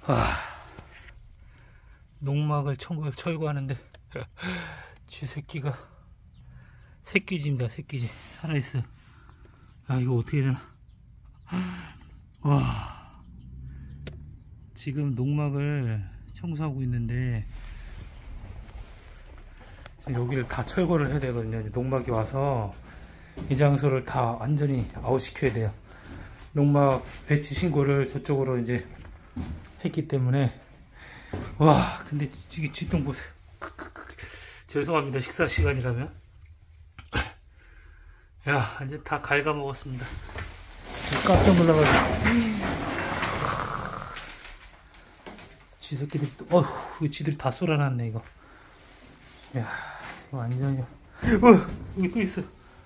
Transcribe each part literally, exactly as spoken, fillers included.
아, 농막을 철거, 철거하는데 쥐 새끼가 새끼쥐입니다. 새끼쥐 살아있어요. 아, 이거 어떻게 되나. 와, 지금 농막을 청소하고 있는데 여기를 다 철거를 해야 되거든요. 이제 농막이 와서 이 장소를 다 완전히 아웃시켜야 돼요. 농막 배치 신고를 저쪽으로 이제 했기 때문에. 와, 근데 지금 쥐똥 보세요. 죄송합니다. 식사 시간이라면. 야, 이제 다 갉아먹었습니다. 깜짝 놀라가지고. 쥐 새끼들이 또, 어휴, 쥐들이 다 쏠아놨네, 이거. 야, 이거 완전히. 어, 여기 또 있어.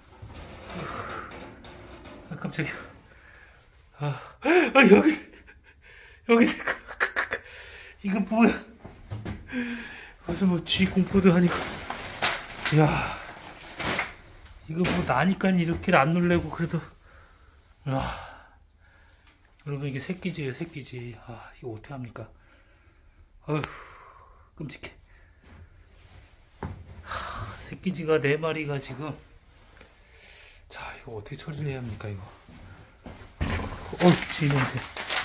아, 깜짝이야. 아, 아, 여기, 여기, 이거 뭐야. 무슨 뭐 쥐 공포도 아니고. 야, 이거 뭐 나니까 이렇게 안 놀래고 그래도. 야, 여러분, 이게 새끼쥐예요, 새끼쥐. 아, 이거 어떻게 합니까? 어휴, 끔찍해. 하, 새끼쥐가 네 마리가 지금. 자, 이거 어떻게 처리를 해야 합니까, 이거? 어, 쥐 냄새.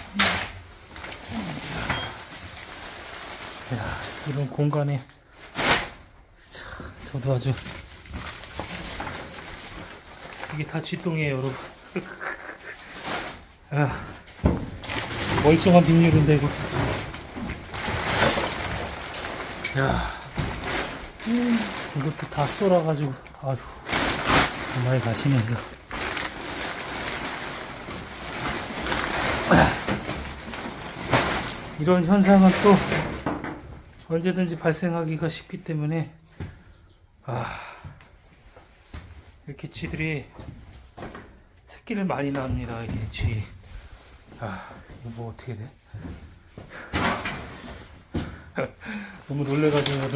야, 이런 공간에. 자, 저도 아주. 이게 다 쥐똥이에요, 여러분. 야, 멀쩡한 빗물인데, 이거. 야, 이것도 다 쏠아가지고. 아휴, 정말 가시네, 이거. 이런 현상은 또 언제든지 발생하기가 쉽기 때문에. 아, 이렇게 쥐들이 새끼를 많이 낳습니다. 이게 쥐. 아, 이거 뭐 어떻게 돼? 너무 놀래가지고 나도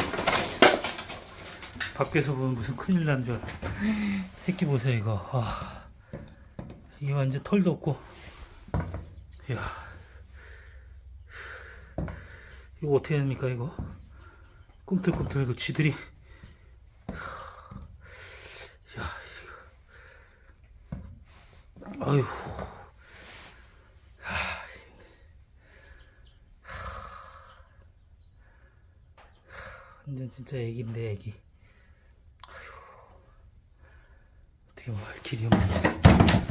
밖에서 보면 무슨 큰일 난 줄 알아. 새끼 보세요, 이거. 아, 이게 완전 털도 없고. 이야, 이거 어떻게 합니까, 이거? 꿈틀꿈틀, 이거 쥐들이. 야, 이거. 아유. 완전 진짜 애기인데, 애기. 아휴, 어떻게 뭐 할 길이 없네.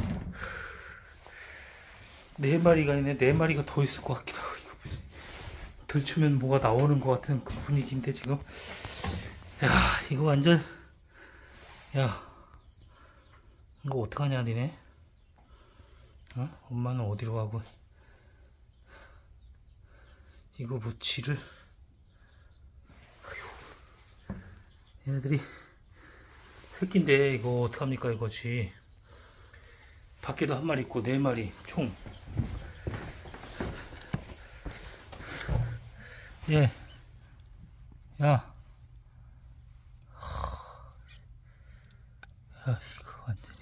네 마리가 있네. 네 마리가 더 있을 것 같기도 하고. 이거 무슨 들추면 뭐가 나오는 것 같은 그 분위기인데, 지금. 야, 이거 완전. 야, 이거 어떡하냐, 니네? 어? 엄마는 어디로 가고. 이거 뭐 쥐를. 얘네들이 새끼인데 이거 어떡합니까, 이거 쥐. 밖에도 한 마리 있고 네 마리 총. 예. 야. 야, 이거 완전히.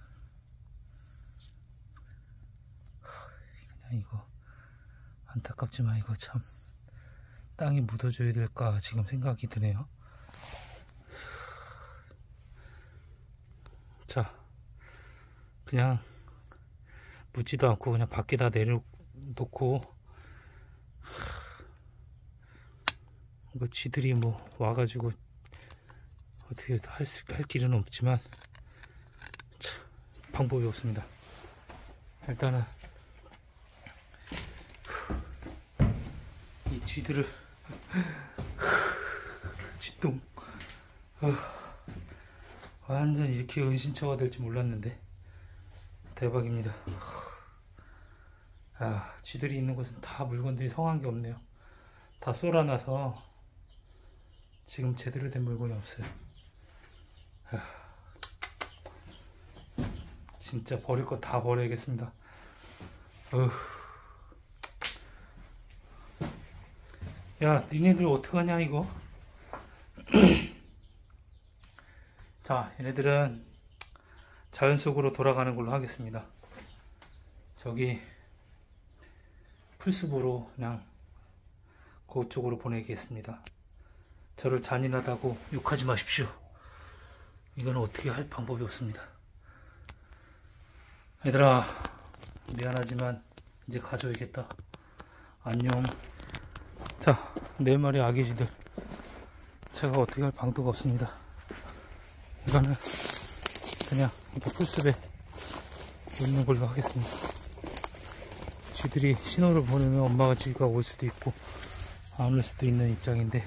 그냥 이거 안타깝지만 이거 참 땅에 묻어줘야 될까 지금 생각이 드네요. 자, 그냥 묻지도 않고 그냥 밖에다 내려놓고. 이거 쥐들이 뭐 와가지고 어떻게 할, 수, 할 길은 없지만 참, 방법이 없습니다. 일단은 이 쥐들을 쥐똥. 어, 완전 이렇게 은신처가 될지 몰랐는데 대박입니다. 아, 쥐들이 있는 곳은 다 물건들이 성한 게 없네요. 다 쏠아놔서 지금 제대로 된 물건이 없어요. 아, 진짜 버릴 거 다 버려야겠습니다. 어휴. 야, 니네들 어떡하냐, 이거? 자, 얘네들은 자연 속으로 돌아가는 걸로 하겠습니다. 저기 풀숲으로 그냥 그쪽으로 보내겠습니다. 저를 잔인하다고 욕하지 마십시오. 이거는 어떻게 할 방법이 없습니다. 얘들아, 미안하지만 이제 가져야겠다. 안녕. 자, 네 마리 아기쥐들. 제가 어떻게 할 방도가 없습니다. 이거는 그냥 이렇게 풀숲에 놓는 걸로 하겠습니다. 쥐들이 신호를 보내면 엄마가 쥐가 올 수도 있고 안 올 수도 있는 입장인데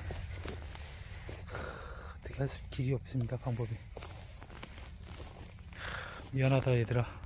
어떻게 할 수, 길이 없습니다. 방법이. 미안하다 얘들아.